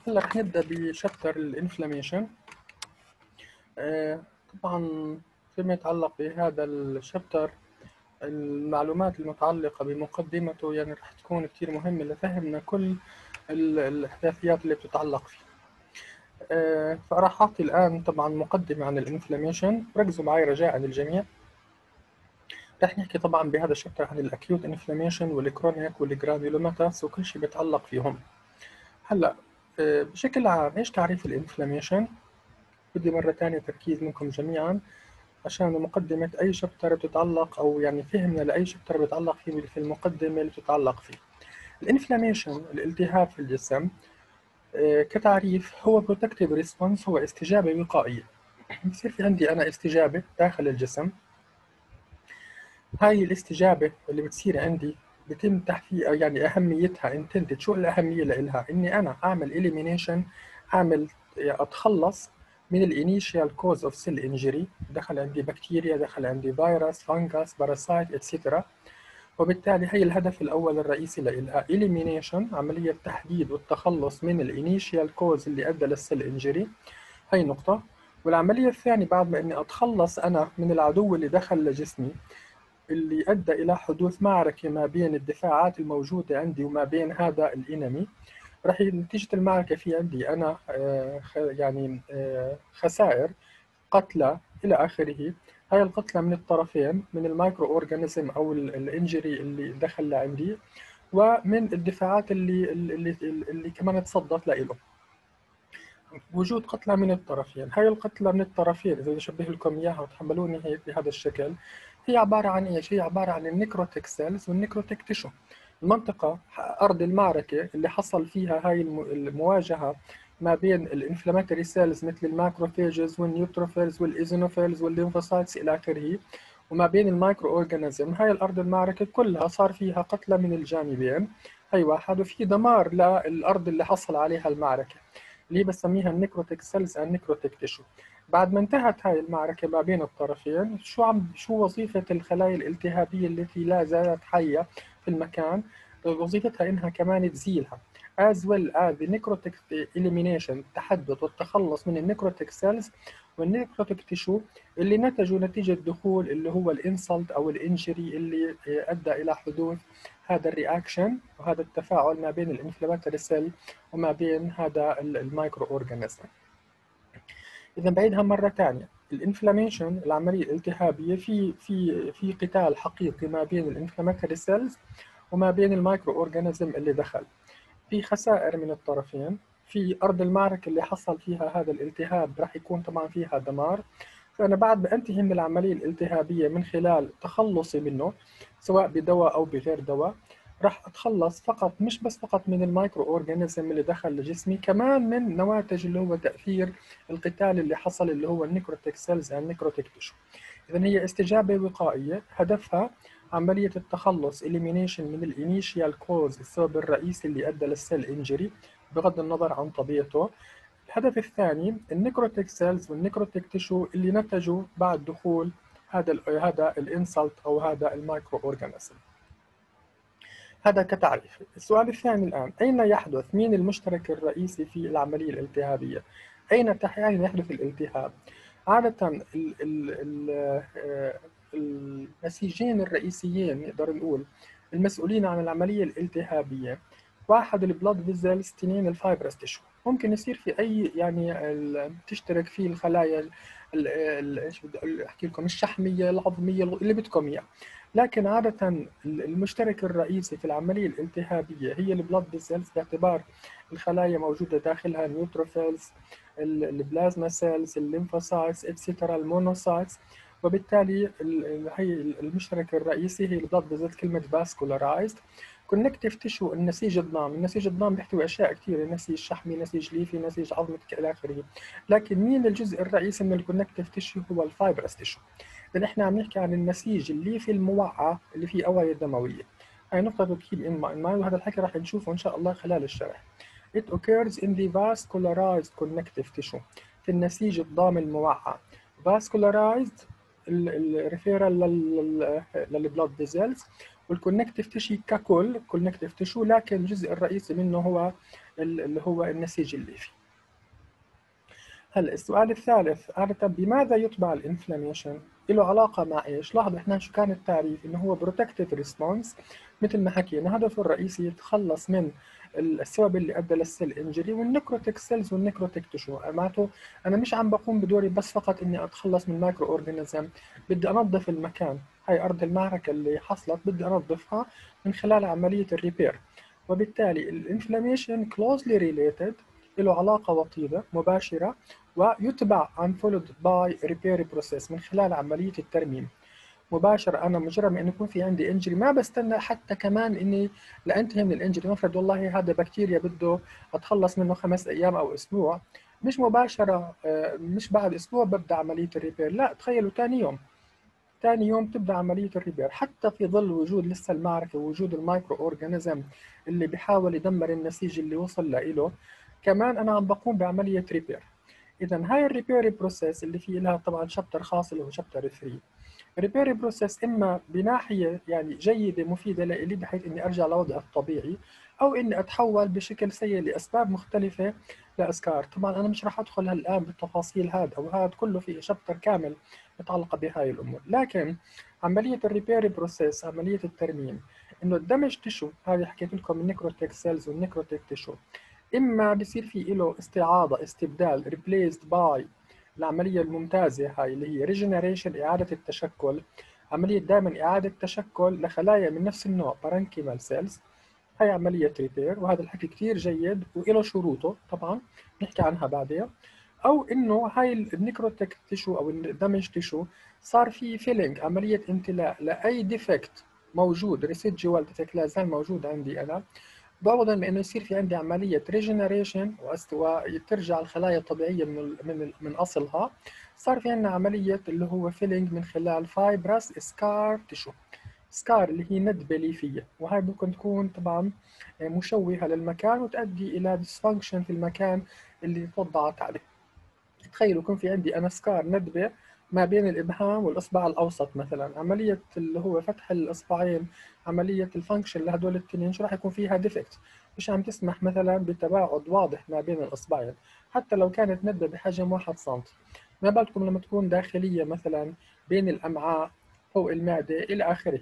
هلا رح نبدأ بشابتر الانفلاميشن. طبعا فيما يتعلق بهذا الشابتر، المعلومات المتعلقة بمقدمته يعني رح تكون كتير مهمة لفهمنا كل الأحداثيات اللي بتتعلق فيه. فراح أعطي الآن طبعا مقدمة عن الانفلاميشن. ركزوا معي رجاء الجميع. رح نحكي طبعا بهذا الشابتر عن الأكيوت انفلاميشن والكرونيك والجرانيولوماتاس وكل شيء بيتعلق فيهم. هلا بشكل عام ايش تعريف الانفلاميشن؟ بدي مرة تانية تركيز منكم جميعا عشان مقدمة أي شابتر بتتعلق أو يعني فهمنا لأي شابتر بتتعلق فيه في المقدمة اللي بتتعلق فيه. الانفلاميشن الالتهاب في الجسم كتعريف هو protective response، هو استجابة وقائية. بصير في عندي أنا استجابة داخل الجسم. هاي الاستجابة اللي بتصير عندي بتم تحقيق يعني أهميتها intended. شو الأهمية لإلها؟ إني أنا أعمل elimination، أعمل أتخلص من الانيشال كوز اوف سيل انجري. دخل عندي بكتيريا، دخل عندي فيروس، فانجس، باراسايت، اتسترا. وبالتالي هي الهدف الأول الرئيسي لإلها elimination، عملية تحديد والتخلص من الانيشال كوز اللي أدى للسيل انجري. هي نقطة. والعملية الثانية بعد ما إني أتخلص أنا من العدو اللي دخل لجسمي، اللي أدى إلى حدوث معركة ما بين الدفاعات الموجودة عندي وما بين هذا الإنمي. راح نتيجة المعركة في عندي أنا خسائر، قتلى إلى آخره. هاي القتلى من الطرفين، من المايكرو أورجانيزم أو الإنجري اللي دخل لعندي، ومن الدفاعات اللي كمان تصدت لإله. وجود قتلى من الطرفين، هاي القتلى من الطرفين إذا بدي أشبه لكم إياها وتحملوني هيك بهذا الشكل، هي عبارة عن إيش؟ هي عبارة عن النيكروتيك سيلز والنيكروتيك تيشو. المنطقة أرض المعركة اللي حصل فيها هاي المواجهة ما بين الانفلاماتوري سيلز مثل الماكروفيجز والنيوتروفيلز والإيزينوفيلز والليمفوسايتس إلى آخره، وما بين المايكرو أورجانيزم. هاي الأرض المعركة كلها صار فيها قتلى من الجانبين. هي واحد. وفي دمار للأرض اللي حصل عليها المعركة، اللي هي بسميها النيكروتيك سيلز أند نيكروتيك تيشو. بعد ما انتهت هاي المعركة ما بين الطرفين، شو وظيفة الخلايا الالتهابية التي لا زالت حية في المكان؟ وظيفتها إنها كمان تزيلها as well as the necrotic elimination، التحدث والتخلص من النيكروتيك سيلز والنيكروتيك تيشو اللي نتجوا نتيجة دخول اللي هو الانسلت أو الانجري اللي أدى إلى حدوث هذا الرياكشن وهذا التفاعل ما بين الانفلاماتوري سيل وما بين هذا المايكرو اورجانيزم. اذا بعيدها مره ثانيه، الانفلاميشن العمليه الالتهابيه في قتال حقيقي ما بين الانفلاماتوري سيلز وما بين المايكرو اورجانيزم اللي دخل. في خسائر من الطرفين. في ارض المعركه اللي حصل فيها هذا الالتهاب راح يكون طبعا فيها دمار. فانا بعد ما انتهي من العمليه الالتهابيه من خلال تخلصي منه سواء بدواء او بغير دواء، راح اتخلص فقط مش بس فقط من المايكرو اورجانيزم اللي دخل لجسمي، كمان من نواتج اللي هو تاثير القتال اللي حصل اللي هو النيكروتيك سيلز اند نيكروتيك تيشو. اذا هي استجابه وقائيه هدفها عمليه التخلص elimination من الانيشيال كوز، السبب الرئيسي اللي ادى للسيل انجري بغض النظر عن طبيعته. الهدف الثاني النيكروتيك سيلز والنيكروتيك تيشو اللي نتجوا بعد دخول هذا الانسلت او هذا المايكرو اورجانيزم. هذا كتعريف. السؤال الثاني الآن، أين يحدث؟ مين المشترك الرئيسي في العملية الالتهابية؟ أين يحدث الالتهاب؟ عادة النسيجين الرئيسيين نقدر نقول المسؤولين عن العملية الالتهابية، واحد البلاد فيزلز، اثنين الفايبرس تيشو. ممكن يصير في أي يعني تشترك فيه الخلايا ايش بدي احكي لكم، الشحمية، العظمية، اللي بدكم اياه. لكن عادة المشترك الرئيسي في العملية الالتهابية هي البلاد فيسلز، باعتبار الخلايا موجودة داخلها نيوتروفيلز، البلازما سيلز، الليمفوسايتس، اتسترا، المونوسايتس. وبالتالي هي المشترك الرئيسي هي البلاد فيسلز. كلمة فاسكولارايزد. كونكتيف تيشو النسيج الضامن. النسيج الضامن بيحتوي اشياء كثيره، نسيج شحمي، نسيج ليفي، نسيج عظمي الى اخره. لكن مين الجزء الرئيسي من الكونكتيف تيشو؟ هو الفايبرس تيشو. إذا إحنا عم نحكي عن النسيج الليفي الموعى اللي فيه أوعية دموية. هاي نقطة to keep in mind، وهذا الحكي راح نشوفه إن شاء الله خلال الشرح. It occurs in the vascularized connective tissue، في النسيج الضامن الموعى. vascularized الريفيرال للبلاد فيزلز، والكونكتيف تيشو ككل كونكتيف تيشو، لكن الجزء الرئيسي منه هو اللي هو النسيج الليفي. هلا السؤال الثالث، عادة بماذا يتبع الانفلاميشن؟ له علاقة مع ايش؟ لاحظوا احنا شو كان التعريف، انه هو بروتكتيف ريسبونس، مثل ما حكينا هدفه الرئيسي يتخلص من السبب اللي ادى للسيل انجري والنكروتيك سيلز والنكروتيك تشو. معناته انا مش عم بقوم بدوري بس فقط اني اتخلص من مايكرو اورجانيزم، بدي انظف المكان، هاي ارض المعركة اللي حصلت بدي انظفها من خلال عملية الريبير. وبالتالي الانفلاميشن closely related، له علاقة وطيدة مباشرة، ويتبع عن followed by repair process من خلال عملية الترميم مباشرة. أنا مجرد ما إنه يكون في عندي انجري ما بستنى حتى كمان إني لأنتهي من الانجري، نفرض والله هذا بكتيريا بده أتخلص منه 5 أيام أو أسبوع، مش مباشرة مش بعد أسبوع ببدأ عملية الريبير، لا تخيلوا ثاني يوم تبدأ عملية الريبير، حتى في ظل وجود لسه المعركة ووجود المايكرو أورجانيزم اللي بيحاول يدمر النسيج اللي وصل له، كمان أنا عم بقوم بعملية ريبير. إذا هاي الريبير بروسيس اللي فيه لها طبعا شابتر خاص اللي هو شابتر 3. الريبير بروسيس إما بناحية يعني جيدة مفيدة لإلي بحيث إني أرجع لوضعي الطبيعي، أو إني أتحول بشكل سيء لأسباب مختلفة لأسكار. طبعا أنا مش راح أدخل الآن بالتفاصيل هذا أو هذا كله في شابتر كامل متعلقة بهاي الأمور، لكن عملية الريبير بروسيس عملية الترميم، إنه الدمج تشو هذه حكيت لكم النيكروتيك سيلز والنيكروتيك تشو، إما بصير في له استعاضة استبدال replaced by العملية الممتازة هاي اللي هي regeneration إعادة التشكل، عملية دائما إعادة تشكل لخلايا من نفس النوع parenchymal cells، هاي عملية ريبير وهذا الحكي كتير جيد وإله شروطه طبعا نحكي عنها بعدين. أو إنه هاي النيكروتيك تيشو أو الدمج تيشو صار في فيلينج عملية امتلاء لأي ديفكت موجود ريسيدجوال ديفكت لا زال موجود عندي أنا، بعوضا بانه يصير في عندي عمليه ريجنريشن وترجع الخلايا الطبيعيه من اصلها، صار في عندنا عمليه اللي هو فيلينج من خلال فايبرس سكار تشو. سكار اللي هي ندبه ليفيه، وهي ممكن تكون طبعا مشوهه للمكان وتؤدي الى ديسفانكشن في المكان اللي توضعت عليه. تخيلوا يكون في عندي أنا سكار ندبة ما بين الإبهام والإصبع الأوسط مثلا، عملية اللي هو فتح الإصبعين، عملية الفانكشن لهدول التنين شو راح يكون فيها ديفكت، مش عم تسمح مثلا بتباعد واضح ما بين الإصبعين حتى لو كانت ندبة بحجم 1 سنتي، ما بالكم لما تكون داخلية مثلا بين الأمعاء فوق المعدة إلى آخره.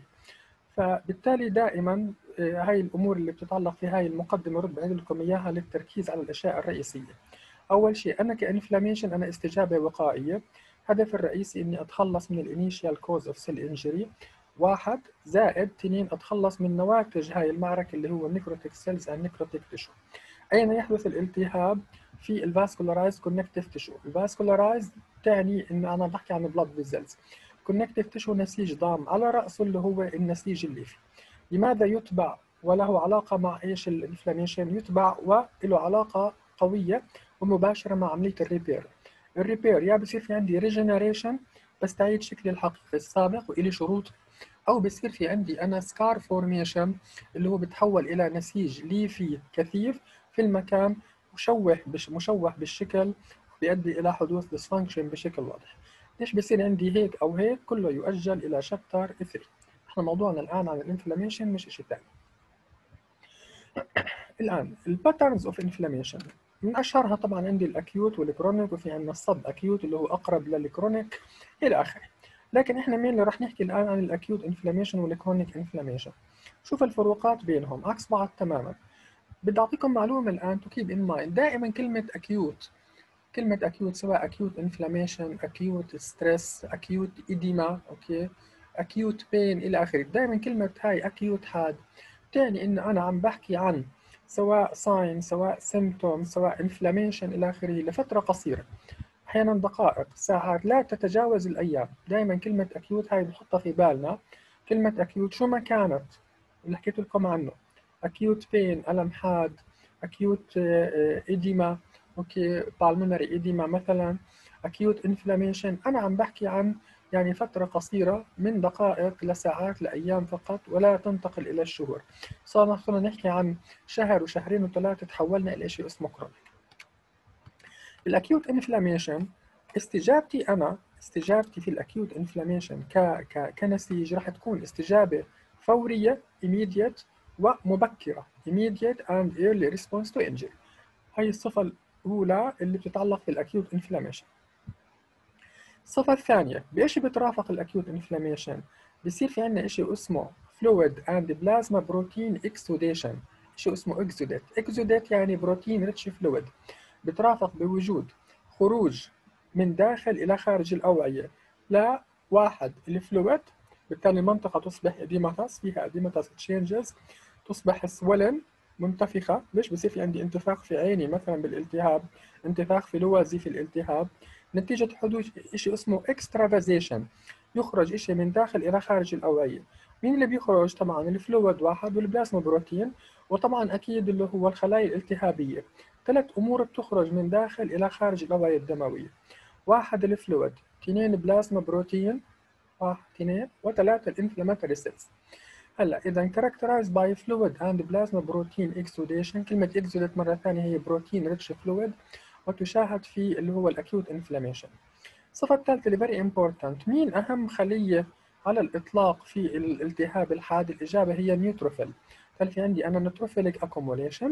فبالتالي دائما هاي الأمور اللي بتتعلق في هاي المقدمة رد بعيد لكم إياها للتركيز على الأشياء الرئيسية. أول شيء أنا كإنفلاميشن أنا استجابة وقائية، هدف الرئيسي إني أتخلص من الانيشيال كوز أوف سيل إنجري، واحد زائد تنين أتخلص من نواتج هاي المعركة اللي هو النيكروتيك سيلز أند نيكروتيك تيشو. أين يحدث الالتهاب؟ في الفاسكولارايز كونكتيف تيشو. الفاسكولارايز تعني إنه أنا بحكي عن بلاد فيزلز، كونكتيف تيشو نسيج ضام على رأسه اللي هو النسيج الليفي. لماذا يتبع وله علاقة مع إيش الانفلاميشن؟ يتبع وله علاقة قوية ومباشرة مع عملية الريبير. الريبير يا بصير في عندي ريجنريشن بستعيد شكلي الحقيقي السابق وإلي شروط، أو بصير في عندي أنا سكار فورميشن اللي هو بتحول إلى نسيج ليفي كثيف في المكان مشوه بالشكل، بيؤدي إلى حدوث ديسفانكشن بشكل واضح. ليش بصير عندي هيك أو هيك؟ كله يؤجل إلى شابتر 3. احنا موضوعنا الآن عن الانفلاميشن مش إشي ثاني. الآن الباترنز اوف انفلاميشن من أشهرها طبعا عندي الأكيوت والكرونيك، وفي عندنا الصب أكيوت اللي هو أقرب للكرونيك إلى آخره. لكن إحنا مين اللي راح نحكي الآن عن الأكيوت انفلاميشن والكرونيك انفلاميشن. شوف الفروقات بينهم عكس بعض تماما. بدي أعطيكم معلومة الآن to keep in mind. دائما كلمة أكيوت سواء أكيوت انفلاميشن، أكيوت ستريس، أكيوت إديما، أوكي، أكيوت بين إلى آخره، دائما كلمة هاي أكيوت هاد تعني إن أنا عم بحكي عن سواء ساين سواء سيمتوم سواء انفلاميشن إلى آخره لفترة قصيرة، أحيانا دقائق ساعات لا تتجاوز الأيام. دائما كلمة أكيوت هاي بنحطها في بالنا. كلمة أكيوت شو ما كانت اللي حكيت لكم عنه، أكيوت بين ألم حاد، أكيوت إديما، أوكي بالمونري إديما مثلا، أكيوت إنفلاميشن، أنا عم بحكي عن يعني فترة قصيرة من دقائق لساعات لأيام فقط ولا تنتقل إلى الشهور. صرنا نحكي عن شهر وشهرين وثلاثة تحولنا إلى شيء اسمه كرونيك. الأكيوت إنفلاميشن استجابتي في الأكيوت إنفلاميشن كنسيج راح تكون استجابة فورية immediate ومبكرة immediate and early response to injury. هي الصفة الأولى اللي بتتعلق بالأكيوت انفلاميشن. الصفة الثانية بإيش بترافق الأكيوت انفلاميشن؟ بصير في عندنا إشي اسمه fluid and plasma protein exudation. إشي اسمه exudate يعني بروتين ريتش فلويد، بترافق بوجود خروج من داخل إلى خارج الأوعية لواحد الفلويد، بالتالي المنطقة تصبح إديماتس، فيها إديماتس تشينجز، تصبح swollen منتفخة. ليش بصير في عندي انتفاخ في عيني مثلا بالالتهاب، انتفاخ في لوزي في الالتهاب، نتيجة حدوث شيء اسمه اكسترافازيشن، يخرج شيء من داخل إلى خارج الأوعية. مين اللي بيخرج؟ طبعا الفلويد واحد والبلازما بروتين، وطبعا أكيد اللي هو الخلايا الالتهابية. ثلاث أمور بتخرج من داخل إلى خارج الأوعية الدموية: واحد الفلويد، اثنين بلازما بروتين، واحد اثنين، وثلاثة الانفلاماتوري سيلز. هلا إذا characterized by fluid and plasma protein exudation، كلمة exudate مرة ثانية هي بروتين rich fluid، وتشاهد في اللي هو الأكيوت انفلاميشن. الصفة الثالثة اللي very important، مين أهم خلية على الإطلاق في الالتهاب الحاد؟ الإجابة هي نيوتروفيل. هل في عندي أنا نيوتروفيليك accumulation.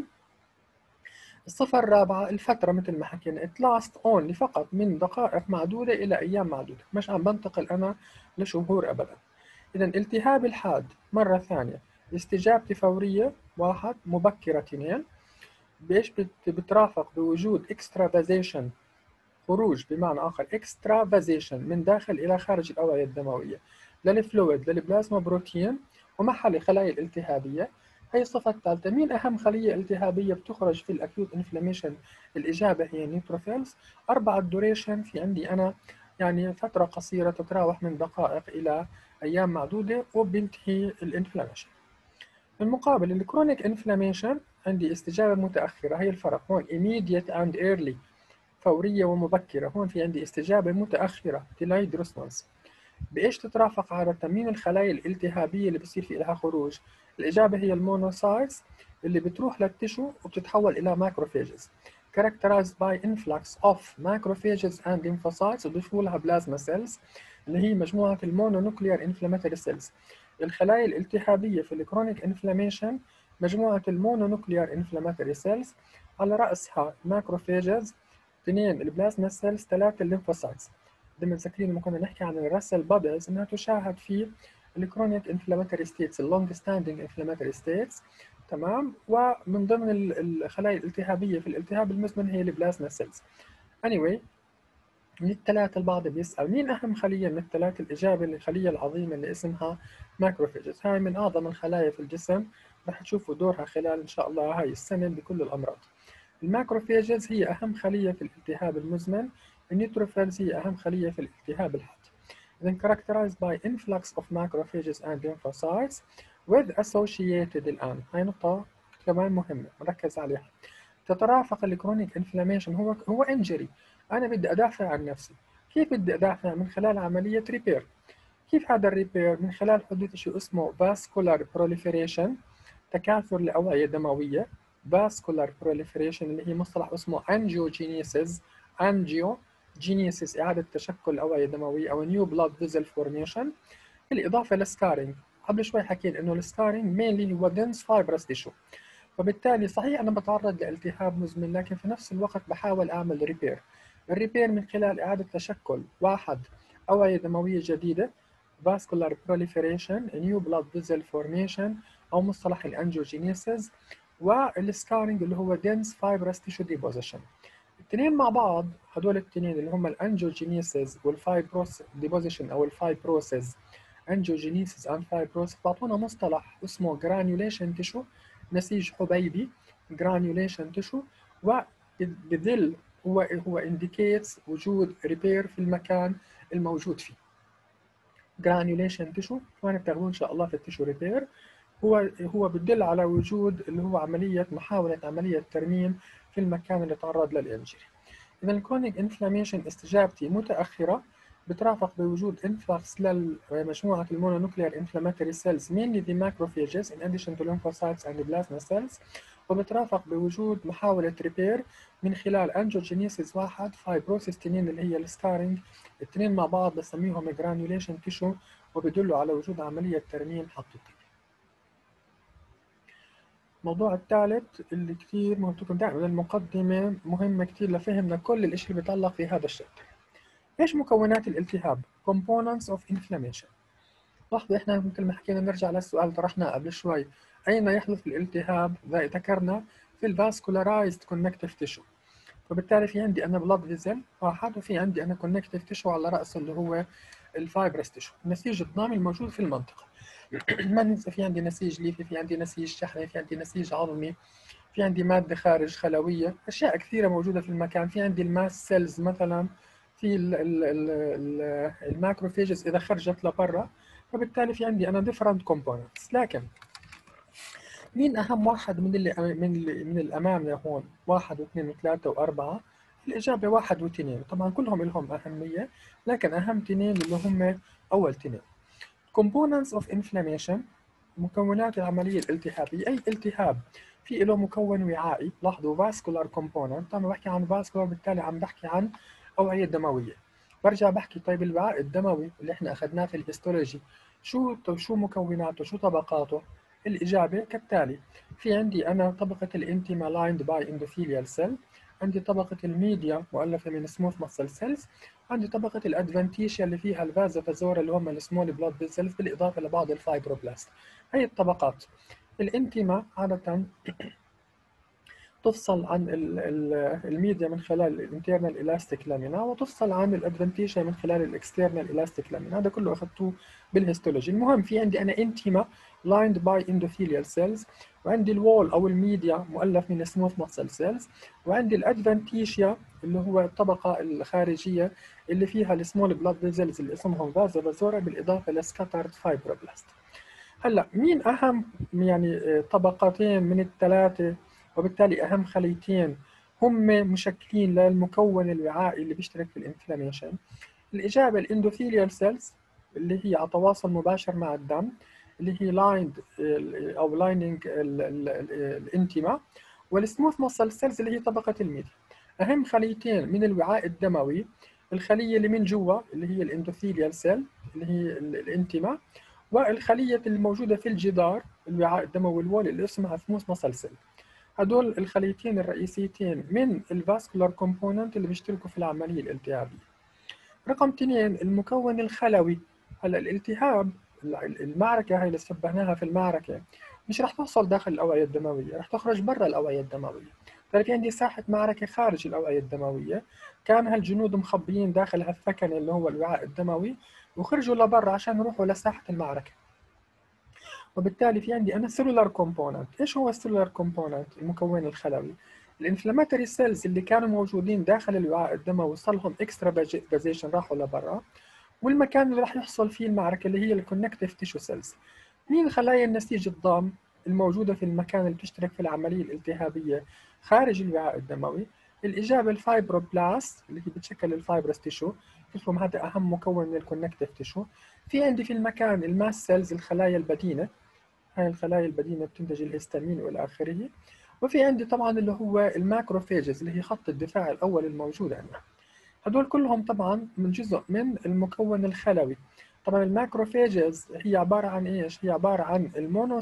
الصفة الرابعة الفترة، مثل ما حكينا it lasts only، فقط من دقائق معدودة إلى أيام معدودة، مش عم بنتقل أنا لشهور أبدا. إذا التهاب الحاد مرة ثانية استجابتي فورية واحد، مبكرة اثنين، بإيش بترافق بوجود extravasation، خروج بمعنى آخر extravasation من داخل إلى خارج الأوعية الدموية للفلويد للبلازما بروتين ومحل خلايا الالتهابية. هي الصفة الثالثة. مين أهم خلية التهابية بتخرج في الأكيوت انفلاميشن؟ الإجابة هي نيوتروفيلز. أربعة الدوريشن في عندي أنا يعني فترة قصيرة تتراوح من دقائق إلى أيام معدودة وبينتهي الانفلاميشن. بالمقابل الكرونيك انفلاميشن عندي استجابة متأخرة، هي الفرق هون immediate and early، فورية ومبكرة. هون في عندي استجابة متأخرة delayed response. بإيش تترافق عادة؟ مين الخلايا الالتهابية اللي بصير في لها خروج؟ الإجابة هي المونوسايتس اللي بتروح للتشو وبتتحول إلى ماكروفيجز characterized by influx of macrophages and lymphocytes، وضيفوا لها بلازما سيلز اللي هي مجموعة المونونوكليار انفلاماتوري سيلز. الخلايا الالتهابية في الكرونيك انفلاميشن مجموعة المونونوكليار انفلاماتوري سيلز، على رأسها ماكروفيجز، اثنين البلازما سيلز، ثلاثة الليمفوسايتس. إذا متذكرين لما كنا نحكي عن الراسل بابلز إنها تشاهد في الكرونيك انفلاماتوري ستيتس، اللونج ستاندينج انفلاماتوري ستيتس، تمام. ومن ضمن الخلايا الالتهابية في الالتهاب المزمن هي البلازما سيلز. anyway من الثلاثة البعض بيسأل مين أهم خلية من الثلاثة؟ الإجابة الخلية العظيمة اللي اسمها ماكروفيجز. هاي من أعظم الخلايا في الجسم، رح تشوفوا دورها خلال إن شاء الله هاي السنة بكل الأمراض. الماكروفيجز هي أهم خلية في الالتهاب المزمن، النيوتروفيلز هي أهم خلية في الالتهاب الحاد. Then characterized by influx of macrophages and lymphocytes with associated الآن، هاي نقطة كمان مهمة نركز عليها. تترافق الكرونيك انفلاميشن، هو انجري، أنا بدي أدافع عن نفسي. كيف بدي أدافع؟ من خلال عملية ريبير. كيف هذا الريبير؟ من خلال حدوث شيء اسمه vascular proliferation، تكاثر الأوعية الدموية. vascular proliferation اللي هي مصطلح اسمه angiogenesis. angiogenesis إعادة تشكل الأوعية الدموية أو new blood vessel formation، بالإضافة للسكارينج. قبل شوي حكينا إنه السكارينج mainly هو dense fibrous tissue، وبالتالي صحيح أنا بتعرض لالتهاب مزمن، لكن في نفس الوقت بحاول أعمل ريبير. الريبير من خلال إعادة تشكل واحد أوعية دموية جديدة vascular proliferation new blood vessel formation أو مصطلح الأنجيوجينيسيس، والسكارينج اللي هو dense fibrous tissue deposition. الاثنين مع بعض، هدول الاثنين اللي هم الأنجيوجينيسيس والفايبروس deposition أو الفايبروسيس، أنجيوجينيسيس and fibrosis، بعطونا مصطلح اسمه granulation tissue، نسيج حبيبي granulation tissue، وبذل هو indicates وجود ريبير في المكان الموجود فيه. granulation tissue وين بتاخذوه ان شاء الله في التيشو ريبير، هو بدل على وجود اللي هو محاولة عملية ترميم في المكان اللي تعرض للإنجري. إذا الكرونيك انفلاميشن استجابتي متأخرة، بترافق بوجود انفلكس لمجموعة المونونوكليار انفلاماتوري سيلز mainly the macrophages in addition to lymphocytes and plasma cells، وبترافق بوجود محاولة ريبير من خلال انجيوجينيسيس واحد، فايبروسيس اثنين اللي هي السكارينج، الاثنين مع بعض بسميهم جرانيوليشن تيشو، وبدلوا على وجود عملية ترميم حقيقية. الموضوع الثالث اللي كثير مهم تكون دائما المقدمة مهمة كثير لفهمنا كل الاشي اللي بيتعلق في هذا الشابتر. ايش مكونات الالتهاب؟ components of inflammation. لاحظوا احنا مثل ما حكينا نرجع للسؤال اللي طرحناه قبل شوي، اين يحدث الالتهاب؟ ذكرنا في الفاسكولارايزد كونكتيف تيشو. فبالتالي في عندي انا بلاد فيزل واحد، وفي عندي انا كونكتيف تيشو على راسه اللي هو الفايبرس تيشو، النسيج الضامي الموجود في المنطقه. ما ننسى في عندي نسيج ليفي، في عندي نسيج شحمي، في عندي نسيج عظمي، في عندي مادة خارج خلوية، أشياء كثيرة موجودة في المكان. في عندي الماس سيلز مثلا، في الماكروفيجز إذا خرجت لبرا. فبالتالي في عندي أنا different components. لكن مين أهم واحد من الأمام هون؟ واحد واثنين وثلاثة وأربعة. الإجابة واحد واثنين، طبعا كلهم لهم أهمية، لكن أهم اثنين اللي هم أول اثنين. components of inflammation، مكونات العملية الالتهابية. أي التهاب في له مكون وعائي. لاحظوا vascular component، لما بحكي عن vascular بالتالي عم بحكي عن أوعية دموية. برجع بحكي طيب الوعاء الدموي اللي احنا أخذناه في الهيستولوجي شو مكوناته، شو طبقاته؟ الإجابة كالتالي: في عندي أنا طبقة الانتيما lined by endothelial cell، عندي طبقة الميديا مؤلفة من smooth muscle cells، عندي طبقة الادفنتيشيا اللي فيها الفازوفازورا اللي هم السمول بلاد فيسلز، بالإضافة لبعض الفايبروبلاست. هي الطبقات. الانتيما عادة تفصل عن الميديا من خلال الانترنال الاستيك لامينا، وتفصل عن الادفنتيشيا من خلال الاكسترنال الاستيك لامينا. هذا كله اخذتوه بالهيستولوجي. المهم في عندي انا انتيما lined by endothelial cells، وعندي الوول او الميديا مؤلف من سموث ماسل سيلز، وعندي الادفنتيشيا اللي هو الطبقه الخارجيه اللي فيها السمول بلاد فيزلز اللي اسمهم فازوفازورا، بالاضافه لسكاترد فايبروبلاست. هلا مين اهم يعني طبقتين من الثلاثه، وبالتالي اهم خليتين هم مشكلين للمكون الوعائي اللي بيشترك في الانفلاميشن؟ الاجابه الاندوثيليال سيلز اللي هي على تواصل مباشر مع الدم، اللي هي لايند او لايننج الانتيما، والسموث ماسل سيلز اللي هي طبقه الميديا. اهم خليتين من الوعاء الدموي: الخليه اللي من جوا اللي هي الاندوثيليال سيل اللي هي الانتيما، والخلية الموجودة في الجدار الوعاء الدموي الوول اللي اسمها ثموس ماسل سيل. هدول الخليتين الرئيسيتين من الفاسكولار كومبوننت اللي بيشتركوا في العملية الالتهابية. رقم اثنين المكون الخلوي. هلا الالتهاب، المعركة هاي اللي سبقناها في المعركة مش رح توصل داخل الأوعية الدموية، رح تخرج برا الأوعية الدموية. لكن عندي ساحة معركة خارج الأوعية الدموية، كان هالجنود مخبيين داخل هالثكن اللي هو الوعاء الدموي، وخرجوا لبرا عشان يروحوا لساحة المعركة. وبالتالي في عندي أنا سيلولار كومبوننت. إيش هو السيلولار كومبوننت؟ المكون الخلوي. الانفلاماتوري سيلز اللي كانوا موجودين داخل الوعاء الدموي وصل لهم اكسترا بازيشن راحوا لبرا، والمكان اللي راح يحصل فيه المعركة اللي هي الكونكتيف تيشو سيلز. مين خلايا النسيج الضام الموجودة في المكان اللي بتشترك في العملية الالتهابية خارج الوعاء الدموي؟ الإجابة الفايبروبلاست اللي هي بتشكل الفايبرس تيشو. قلت هذا أهم مكون من الكونكتيف تيشو. في عندي في المكان الماس سيلز الخلايا البدينة، هاي الخلايا البدينة بتنتج الهستامين والى آخره. وفي عندي طبعا اللي هو الماكروفيجز اللي هي خط الدفاع الأول الموجود عندنا. هدول كلهم طبعا من جزء من المكون الخلوي. طبعا الماكروفيجز هي عبارة عن ايش؟ هي عبارة عن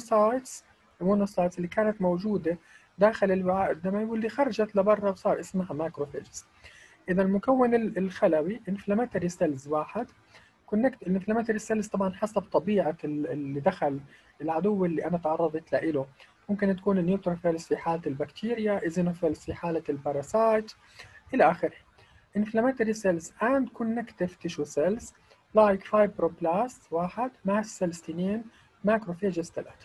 المونوسايتس اللي كانت موجودة داخل الوعاء الدموي واللي خرجت لبرا وصار اسمها ماكروفيجز. إذا المكون الخلوي انفلاماتوري سيلز واحد، كونكت الانفلاماتوري سيلز طبعا حسب طبيعة اللي دخل، العدو اللي أنا تعرضت له. ممكن تكون النيوتروفيلز في حالة البكتيريا، إيزينوفيلز في حالة الباراسايت إلى آخره. inflammatory cells and connective tissue cells like fibroblasts واحد، mast cells اثنين، macrophages ثلاثة.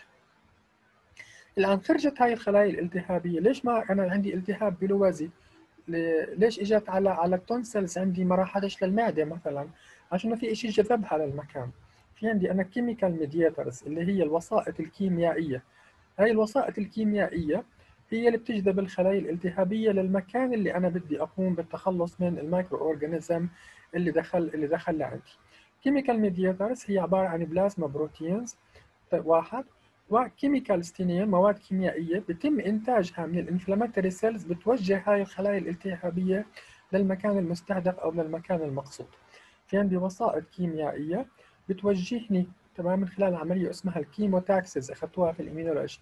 الآن خرجت هاي الخلايا الالتهابية. ليش ما أنا عندي التهاب بلوازي؟ ليش اجت على التونسلز عندي ما راحتش للمعدة مثلا؟ عشان في شيء جذبها للمكان. في عندي أنا chemical mediators اللي هي الوسائط الكيميائية. هاي الوسائط الكيميائية هي اللي بتجذب الخلايا الالتهابية للمكان اللي أنا بدي أقوم بالتخلص من المايكرو أورجانيزم اللي دخل لعندي. chemical mediators هي عبارة عن بلازما بروتينز واحد، وكيميكالز اثنين، مواد كيميائية بتم إنتاجها من الانفلاماتوري سيلز بتوجه هاي الخلايا الالتهابية للمكان المستهدف أو للمكان المقصود. في عندي وسائط كيميائية بتوجهني تمام من خلال عملية اسمها الكيموتاكسيس، أخذتوها في الإيمينولوجي.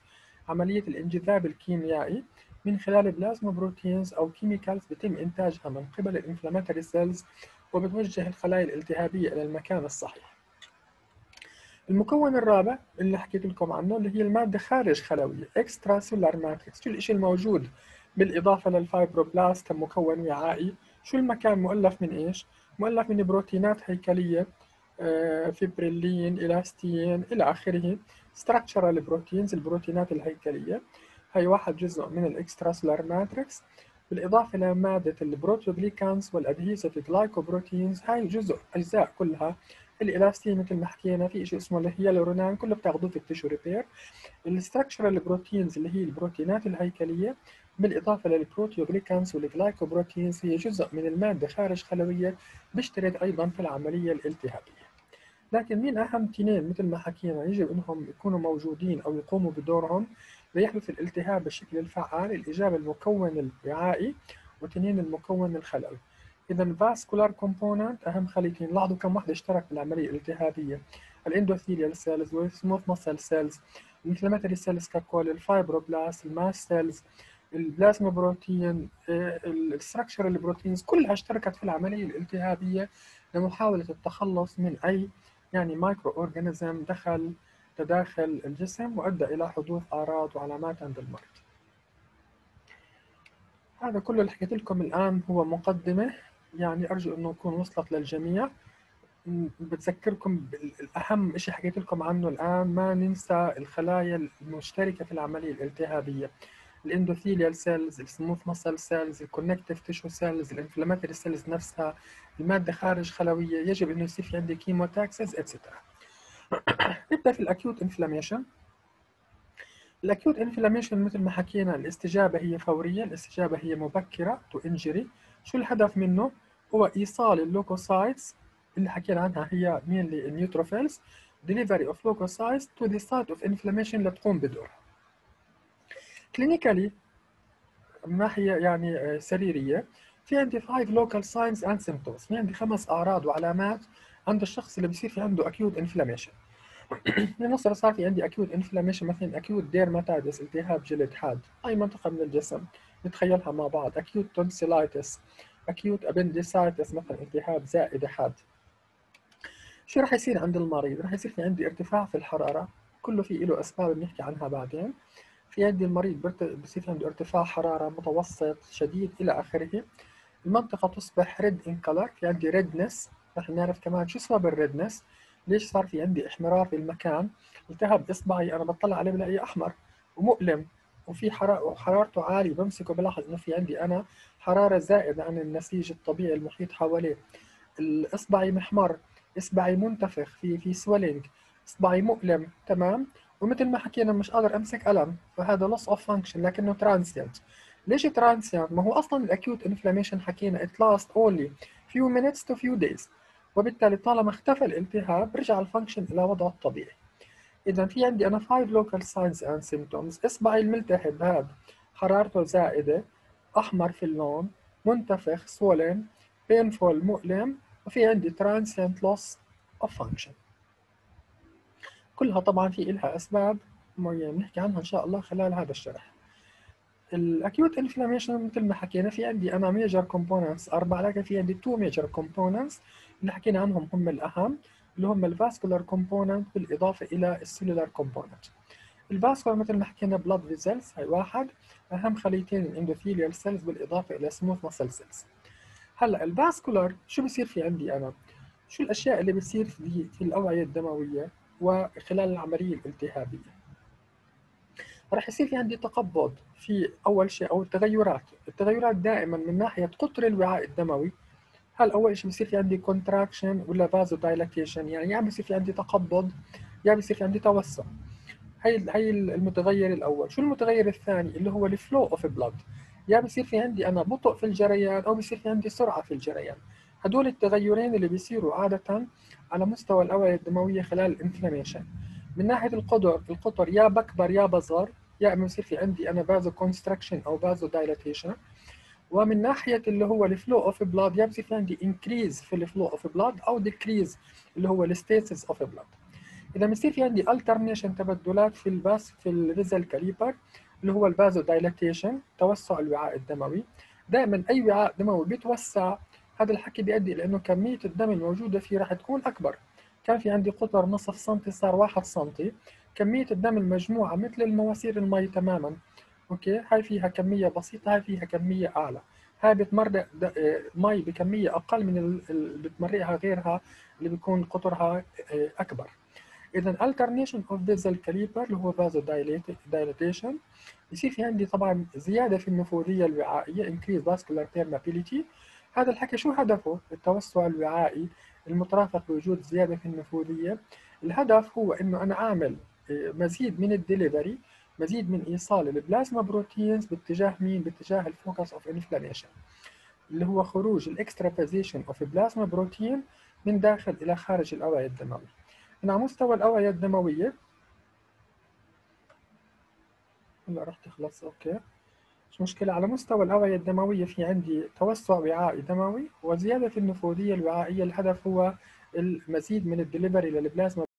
عملية الانجذاب الكيميائي من خلال بلازما بروتينز أو كيميكالز بتم إنتاجها من قبل الانفلاماتوري سيلز وبتوجه الخلايا الالتهابية إلى المكان الصحيح. المكون الرابع اللي حكيت لكم عنه اللي هي المادة خارج خلوية اكسترا سيلولار ماتريكس. شو الإشي الموجود بالإضافة للفايبروبلاست كمكون وعائي؟ شو المكان مؤلف من إيش؟ مؤلف من بروتينات هيكلية، فيبريلين، إلاستين إلى آخره. structural بروتينز، البروتينات الهيكلية، هي واحد جزء من الاكسترا سيلولار ماتريكس، بالإضافة لمادة البروتوغليكانز والأدهيسيف جلايكوبروتينز، هاي أجزاء كلها. الإلاستين مثل ما حكينا في شيء اسمه الهيالورونان كله بتاخذوه في التيشو ريبير. الستراكشرال بروتينز اللي هي البروتينات الهيكلية، بالإضافة للبروتيوغليكانز والجلايكوبروتينز هي جزء من المادة خارج خلوية بيشترك أيضا في العملية الالتهابية. لكن مين أهم تنين مثل ما حكينا يجب أنهم يكونوا موجودين أو يقوموا بدورهم ليحدث الالتهاب بالشكل الفعال؟ الإجابة المكون الوعائي وتنين المكون الخلوي. إذا vascular component أهم خليتين. لاحظوا كم واحدة اشترك بالعملية الالتهابية: الاندوثيليال سيلز والسموث ماسل سيلز، الانفلاماتوري سيلز ككل، الفايبروبلاست، الماست سيلز، البلازما بروتين، الستراكشرال بروتينز، كلها اشتركت في العملية الالتهابية لمحاولة التخلص من أي مايكرو أورجانيزم تداخل الجسم وأدى إلى حدوث أعراض وعلامات عند المريض. هذا كله اللي حكيت لكم الآن هو مقدمة، أرجو أنه يكون وصلت للجميع. بتذكركم بالأهم شيء حكيت لكم عنه الآن، ما ننسى الخلايا المشتركة في العملية الالتهابية: الاندوثيليال سيلز، السموث ماسل سيلز، الكونكتيف تيشو سيلز، الانفلاماتوري سيلز نفسها، المادة خارج خلوية. يجب أنه يصير في عندي كيموتاكسس اتسترا. نبدأ في الأكيوت انفلاميشن. الأكيوت انفلاميشن مثل ما حكينا الاستجابة هي فورية، الاستجابة هي مبكرة تو انجري. شو الهدف منه؟ هو إيصال اللوكوسايتس اللي حكينا عنها هي mainly النيوتروفيلز، delivery of leukocytes to the site of inflammation لتقوم بدورها. كلينيكالي من ناحية سريرية في عندي 5 local signs and symptoms، في عندي 5 أعراض وعلامات عند الشخص اللي بيصير في عنده acute inflammation. من النص صار في عندي acute inflammation، مثلا acute dermatitis التهاب جلد حاد، أي منطقة من الجسم نتخيلها مع بعض. acute tonsillitis، acute appendicitis مثلا التهاب زائد حاد. شو راح يصير عند المريض؟ راح يصير في عندي ارتفاع في الحرارة، كله في له أسباب بنحكي عنها بعدين. في عندي المريض بصير عنده ارتفاع حرارة متوسط شديد إلى آخره. المنطقة تصبح ريد إن كلر، في عندي ريدنس. رح نعرف كمان شو سبب الريدنس، ليش صار في عندي إحمرار في المكان. التهاب إصبعي أنا بطلع عليه بلاقيه أحمر ومؤلم وفي حرارته عالية، بمسكه بلاحظ إنه في عندي أنا حرارة زائدة عن النسيج الطبيعي المحيط حواليه. الإصبعي محمر، إصبعي منتفخ، في سويلينج، إصبعي مؤلم، تمام. ومثل ما حكينا مش قادر أمسك قلم، فهذا loss of function لكنه transient. ليش transient؟ ما هو أصلا الأكيوت inflammation حكينا it lasts only few minutes to few days، وبالتالي طالما اختفى الالتهاب رجع الفانكشن إلى وضعه الطبيعي. إذا في عندي أنا 5 local signs and symptoms. إصبعي الملتهب هذا حرارته زائدة، أحمر في اللون، منتفخ swollen، painful مؤلم، وفي عندي transient loss of function. كلها طبعا في إلها أسباب معينة بنحكي عنها إن شاء الله خلال هذا الشرح. الأكيوت انفلاميشن مثل ما حكينا في عندي أنا ميجر كومبوننتس 4، لكن في عندي 2 ميجر كومبوننتس اللي حكينا عنهم هم الأهم، اللي هم الفاسكولار كومبوننت بالإضافة إلى السيلولار كومبوننت. الفاسكولار مثل ما حكينا بلاد فيزلز، هي واحد أهم خليتين الاندوثيليال سيلز بالإضافة إلى سموث ماسل سيلز. هلا الفاسكولار شو بصير في عندي أنا؟ شو الأشياء اللي بتصير في الأوعية الدموية وخلال العملية الالتهابية؟ راح يصير في عندي تقبض في أول شيء، أو التغيرات دائما من ناحية قطر الوعاء الدموي. هل أول شيء بصير في عندي كونتراكشن ولا فازو دايلاتيشن؟ يا بصير في عندي تقبض يا بصير في عندي توسع. هي المتغير الأول. شو المتغير الثاني اللي هو الفلو أوف بلاد؟ يا بصير في عندي أنا بطء في الجريان أو بصير في عندي سرعة في الجريان. هدول التغيرين اللي بيصيروا عادة على مستوى الأوعية الدموية خلال الانفلاميشن. من ناحية القطر يا بكبر يا بصغر، يا اما بصير في عندي انا فازو كونستراكشن او فازو دايلاتيشن. ومن ناحيه اللي هو الفلو اوف بلاد يا بصير في عندي انكريز في الفلو اوف بلاد او ديكريز اللي هو الستيسيس اوف بلاد. إذا بصير في عندي alternation تبدلات في الفيزل كاليبر اللي هو الفازو دايلاتيشن، توسع الوعاء الدموي. دائما أي وعاء دموي بيتوسع، هذا الحكي بيؤدي لأنه كمية الدم الموجودة فيه راح تكون أكبر. كان في عندي قطر نصف سنتي صار 1 سنتي، كمية الدم المجموعة مثل المواسير المي تماما. أوكي، هاي فيها كمية بسيطة، هاي فيها كمية أعلى. هاي بتمرق مي بكمية أقل من اللي بتمرقها غيرها اللي بيكون قطرها أكبر. إذا alternation of vessel caliper اللي هو vasodilatation، يصير في عندي طبعا زيادة في النفوذية الوعائية increase vascular permeability. هذا الحكي شو هدفه؟ التوسع الوعائي المترافق بوجود زيادة في النفوذية. الهدف هو إنه أنا أعمل مزيد من الدليفري، مزيد من إيصال البلازما بروتينز باتجاه مين؟ باتجاه الفوكس أوف انفلاميشن، اللي هو خروج الاكسترافازيشن اوف بلازما بروتين من داخل إلى خارج الأوعية الدموية. على مستوى الأوعية الدموية، هلا رح تخلص أوكي مش مشكلة. على مستوى الأوعية الدموية في عندي توسع وعائي دموي وزيادة النفوذية الوعائية. الهدف هو المزيد من الدليفري للبلازما